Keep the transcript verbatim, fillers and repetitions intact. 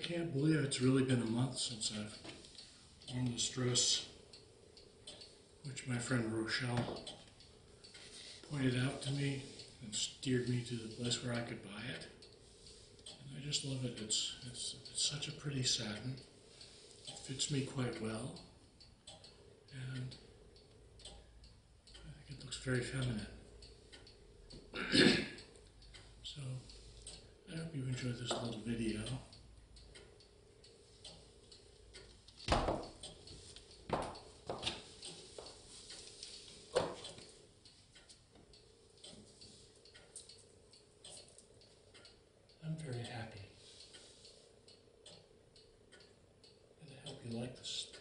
can't believe it's really been a month since I've worn this dress, which my friend Rochelle pointed out to me and steered me to the place where I could buy it. And I just love it. It's, it's, it's such a pretty satin. It fits me quite well. And I think it looks very feminine. So, I hope you enjoyed this little video. I'm very happy. And I hope you like this.